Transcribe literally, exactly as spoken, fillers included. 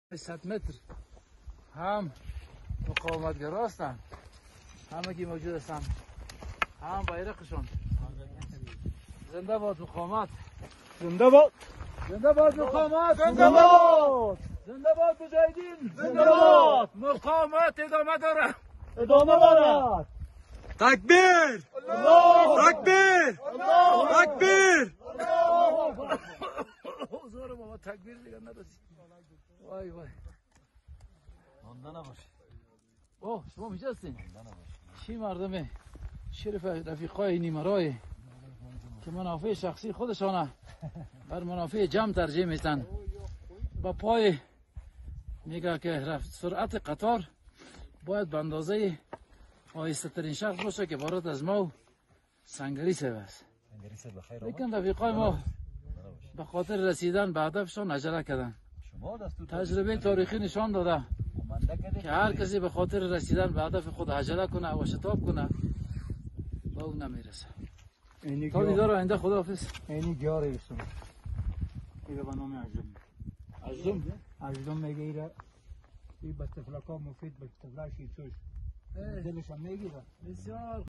صد متر هم مقاومتگرا هستند، همه که موجود هستند، هم بیرقشون. زنده باد مقاومت، زنده باد، زنده باد مقاومت، زنده باد، زنده باد مجاهدین، زنده باد. مقاومت ادامه داره، ادامه دارد. تکبیر، تکبیر، تکبیر. حضور بابا تکبیر دیگه نداشتی. وای وای. مانده نباشه. اوه شما میجا هستین؟ چی مردمه شرف رفیقای نیمرای که منافع شخصی خودشانه بر منافع جمع ترجیح میتن. با پای میگه که رفت سرعت قطار باید به اندازه آهسته ترین شخص باشه که بارد از ما سنگری سبست. لیکن رفیقای ما به خاطر رسیدن به هدفشان عجله کردن. تجربه تاریخی نشان داده که هر کسی به خاطر رسیدن به هدف خود عجله کنه و شتاب کنه با اون نمیرسه. تا دیدار آینده، خداحافظ. اینی جاری بسیم ایره به نام عجم عجم عجم میگه ایره ای بستفلکا مفید بستفلک شیچوش دلش هم میگیره. بسیار